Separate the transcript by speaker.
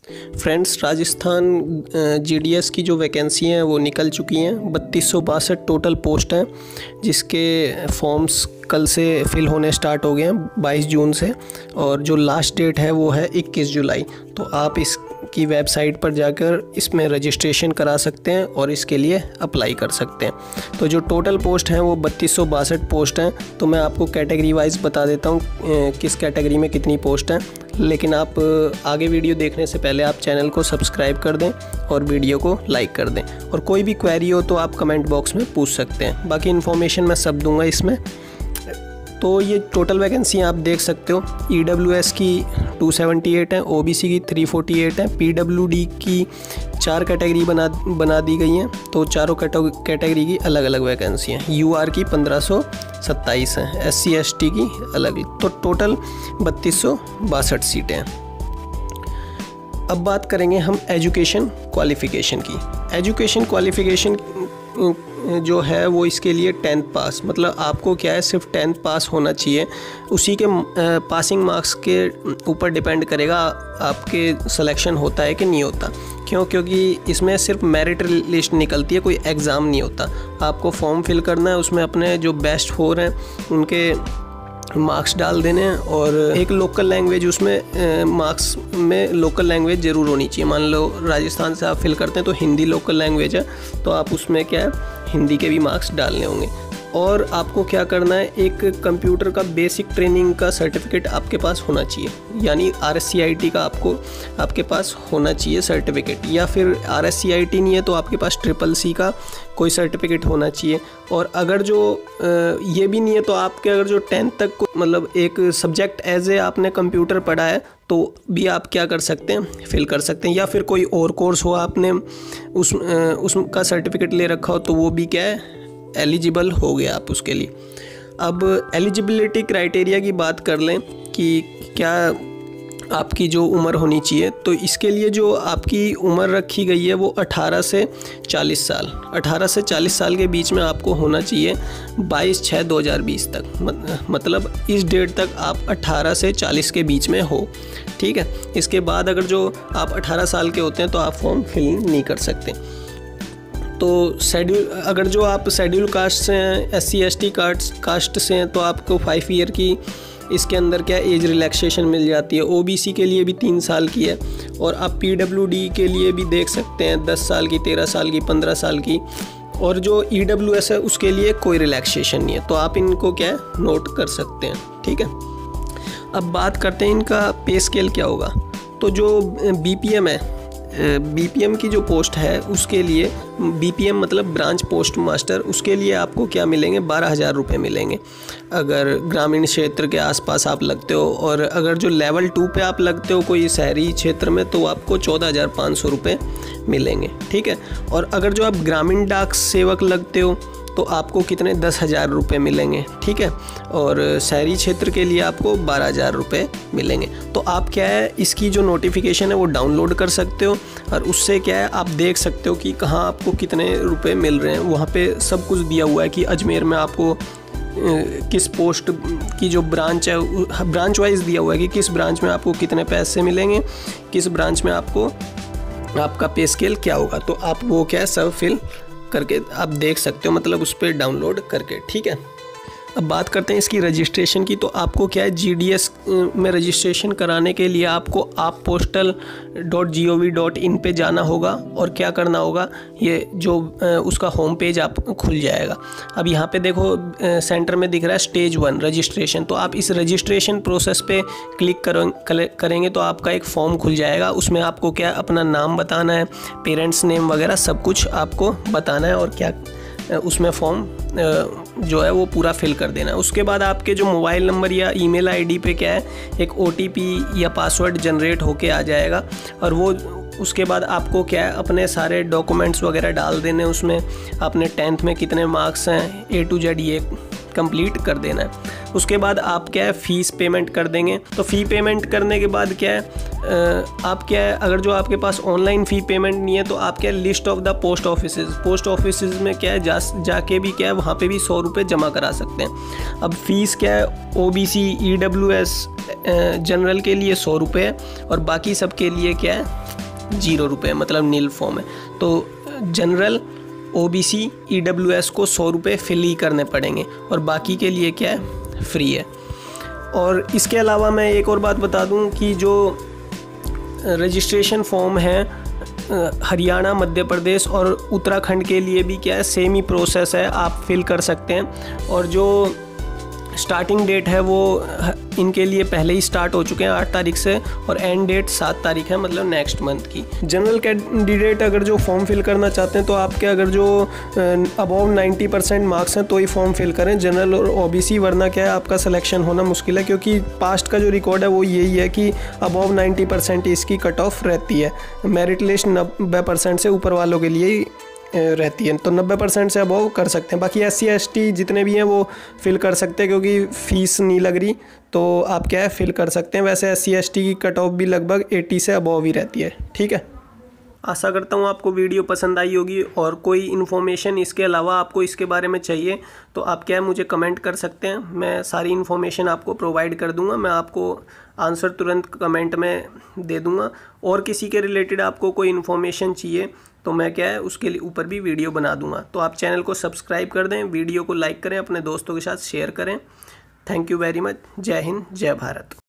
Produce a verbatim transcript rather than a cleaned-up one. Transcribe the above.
Speaker 1: Friends, Rajasthan GDS की जो vacancy हैं वो निकल चुकी हैं। बत्तीस सौ बासठ टोटल पोस्ट हैं, जिसके फॉर्म्स कल से फिल होने स्टार्ट हो गए हैं बाईस जून से, और जो लास्ट डेट है वो है इक्कीस जुलाई। तो आप इसकी वेबसाइट पर जाकर इसमें रजिस्ट्रेशन करा सकते हैं और इसके लिए अप्लाई कर सकते हैं। तो जो टोटल पोस्ट हैं वो बत्तीस सौ बासठ पोस्ट हैं। तो मैं आपको कैटेगरी वाइज बता देता हूँ किस कैटेगरी में कितनी पोस्ट हैं, लेकिन आप आगे वीडियो देखने से पहले आप चैनल को सब्सक्राइब कर दें और वीडियो को लाइक कर दें। और कोई भी क्वेरी हो तो आप कमेंट बॉक्स में पूछ सकते हैं, बाकी इन्फॉर्मेशन मैं सब दूंगा इसमें। तो ये टोटल वैकेंसी आप देख सकते हो। ईडब्ल्यूएस की दो सौ अठहत्तर है, ओबीसी की तीन सौ अड़तालीस है, पीडब्ल्यूडी की चार कैटेगरी बना बना दी गई हैं। तो चारों कैटेगरी की अलग अलग वैकेंसी हैं। यूआर की पंद्रह सौ सत्ताईस हैं, एससी एसटी की अलग। तो टोटल बत्तीस सौ बासठ सीटें हैं। अब बात करेंगे हम एजुकेशन क्वालिफ़िकेशन की। एजुकेशन क्वालिफ़िकेशन जो है वो इसके लिए टेंथ पास, मतलब आपको क्या है सिर्फ टेंथ पास होना चाहिए। उसी के पासिंग मार्क्स के ऊपर डिपेंड करेगा आपके सिलेक्शन होता है कि नहीं होता। क्यों? क्योंकि इसमें सिर्फ मेरिट लिस्ट निकलती है, कोई एग्ज़ाम नहीं होता। आपको फॉर्म फिल करना है, उसमें अपने जो बेस्ट फोर हैं उनके मार्क्स डाल देने हैं, और एक लोकल लैंग्वेज उसमें मार्क्स में लोकल लैंग्वेज ज़रूर होनी चाहिए। मान लो राजस्थान से आप फिल करते हैं तो हिंदी लोकल लैंग्वेज है, तो आप उसमें क्या है हिंदी के भी मार्क्स डालने होंगे। और आपको क्या करना है, एक कंप्यूटर का बेसिक ट्रेनिंग का सर्टिफिकेट आपके पास होना चाहिए, यानी R S C I T का आपको आपके पास होना चाहिए सर्टिफिकेट। या फिर R S C I T नहीं है तो आपके पास ट्रिपल सी का कोई सर्टिफिकेट होना चाहिए। और अगर जो ये भी नहीं है तो आपके अगर जो टेंथ तक मतलब एक सब्जेक्ट एज ए आपने कंप्यूटर पढ़ा है तो भी आप क्या कर सकते हैं, फिल कर सकते हैं। या फिर कोई और कोर्स हो आपने उस उसका सर्टिफिकेट ले रखा हो तो वो भी क्या है एलिजिबल हो गया आप उसके लिए। अब एलिजिबिलिटी क्राइटेरिया की बात कर लें कि क्या आपकी जो उम्र होनी चाहिए, तो इसके लिए जो आपकी उम्र रखी गई है वो अठारह से चालीस साल अठारह से चालीस साल के बीच में आपको होना चाहिए बाईस छः दो हज़ार बीस तक। मतलब इस डेट तक आप अठारह से चालीस के बीच में हो, ठीक है। इसके बाद अगर जो आप अठारह साल के होते हैं तो आप फॉर्म फिल नहीं कर सकते। तो शेड्यूल अगर जो आप शेड्यूल कास्ट से हैं, S C S T caste caste से हैं, तो आपको फाइव ईयर की इसके अंदर क्या एज रिलैक्सेशन मिल जाती है। ओबीसी के लिए भी तीन साल की है, और आप पीडब्ल्यूडी के लिए भी देख सकते हैं दस साल की, तेरह साल की, पंद्रह साल की। और जो ईडब्ल्यूएस है उसके लिए कोई रिलैक्सेशन नहीं है, तो आप इनको क्या है नोट कर सकते हैं, ठीक है। अब बात करते हैं इनका पे स्केल क्या होगा। तो जो बीपीएम है, बीपीएम की जो पोस्ट है उसके लिए, बीपीएम मतलब ब्रांच पोस्ट मास्टर, उसके लिए आपको क्या मिलेंगे बारह हज़ार रुपये मिलेंगे अगर ग्रामीण क्षेत्र के आसपास आप लगते हो। और अगर जो लेवल टू पे आप लगते हो कोई शहरी क्षेत्र में तो आपको चौदह हज़ार पाँच सौ रुपये मिलेंगे, ठीक है। और अगर जो आप ग्रामीण डाक सेवक लगते हो तो आपको कितने दस हज़ार रुपये मिलेंगे, ठीक है। और शहरी क्षेत्र के लिए आपको बारह हज़ार रुपये मिलेंगे। तो आप क्या है इसकी जो नोटिफिकेशन है वो डाउनलोड कर सकते हो, और उससे क्या है आप देख सकते हो कि कहाँ आपको कितने रुपए मिल रहे हैं। वहाँ पे सब कुछ दिया हुआ है कि अजमेर में आपको किस पोस्ट की जो ब्रांच है, ब्रांच वाइज दिया हुआ है कि किस ब्रांच में आपको कितने पैसे मिलेंगे, किस ब्रांच में आपको आपका पे स्केल क्या होगा। तो आप वो क्या है सब फिल करके आप देख सकते हो, मतलब उस पर डाउनलोड करके, ठीक है। अब बात करते हैं इसकी रजिस्ट्रेशन की। तो आपको क्या है जीडीएस में रजिस्ट्रेशन कराने के लिए आपको आप postal dot G O V dot in पे जाना होगा, और क्या करना होगा, ये जो उसका होम पेज आप खुल जाएगा। अब यहाँ पे देखो सेंटर में दिख रहा है स्टेज वन रजिस्ट्रेशन। तो आप इस रजिस्ट्रेशन प्रोसेस पे क्लिक करेंगे तो आपका एक फॉर्म खुल जाएगा। उसमें आपको क्या अपना नाम बताना है, पेरेंट्स नेम वगैरह सब कुछ आपको बताना है, और क्या उसमें फॉर्म जो है वो पूरा फिल कर देना है। उसके बाद आपके जो मोबाइल नंबर या ईमेल आईडी पे क्या है एक ओटीपी या पासवर्ड जनरेट होके आ जाएगा, और वो उसके बाद आपको क्या है अपने सारे डॉक्यूमेंट्स वगैरह डाल देने। उसमें आपने टेंथ में कितने मार्क्स हैं ए टू जेड ये कंप्लीट कर देना है। उसके बाद आप क्या है फ़ीस पेमेंट कर देंगे। तो फ़ी पेमेंट करने के बाद क्या है आप क्या है अगर जो आपके पास ऑनलाइन फ़ी पेमेंट नहीं है तो आप क्या list of the post offices post offices में क्या है जा जाके भी क्या है वहाँ पे भी सौ रुपये जमा करा सकते हैं। अब फीस क्या है ओबीसी ईडब्ल्यूएस जनरल के लिए सौ रुपये है और बाकी सब के लिए क्या है जीरो रुपये, मतलब नील फॉर्म है। तो जनरल, ओबीसी, ईडब्ल्यूएस को सौ रुपये फिल ही करने पड़ेंगे और बाकी के लिए क्या है, फ्री है। और इसके अलावा मैं एक और बात बता दूं कि जो रजिस्ट्रेशन फॉर्म है हरियाणा, मध्य प्रदेश और उत्तराखंड के लिए भी क्या है, सेम ही प्रोसेस है, आप फिल कर सकते हैं। और जो स्टार्टिंग डेट है वो इनके लिए पहले ही स्टार्ट हो चुके हैं आठ तारीख से, और एंड डेट सात तारीख है, मतलब नेक्स्ट मंथ की। जनरल कैंडिडेट अगर जो फॉर्म फिल करना चाहते हैं तो आपके अगर जो अबव नाइन्टी परसेंट मार्क्स हैं तो ही फॉर्म फिल करें, जनरल और ओबीसी, वरना क्या है आपका सिलेक्शन होना मुश्किल है, क्योंकि पास्ट का जो रिकॉर्ड है वो यही है कि अबव नाइन्टी परसेंट इसकी कट ऑफ रहती है। मेरिट लिस्ट नब्बे परसेंट से ऊपर वालों के लिए रहती है, तो नब्बे परसेंट से अबव कर सकते हैं। बाकी एस सी एस टी जितने भी हैं वो फिल कर सकते हैं, क्योंकि फ़ीस नहीं लग रही, तो आप क्या है फिल कर सकते हैं। वैसे एस सी एस टी की कट ऑफ भी लगभग अस्सी से अबव ही रहती है। ठीक है, आशा करता हूँ आपको वीडियो पसंद आई होगी, और कोई इन्फॉर्मेशन इसके अलावा आपको इसके बारे में चाहिए तो आप क्या है मुझे कमेंट कर सकते हैं, मैं सारी इन्फॉर्मेशन आपको प्रोवाइड कर दूंगा। मैं आपको आंसर तुरंत कमेंट में दे दूंगा। और किसी के रिलेटेड आपको कोई इन्फॉर्मेशन चाहिए तो मैं क्या है उसके लिए ऊपर भी वीडियो बना दूंगा। तो आप चैनल को सब्सक्राइब कर दें, वीडियो को लाइक करें, अपने दोस्तों के साथ शेयर करें। Thank you very much. Jai Hind, जय भारत।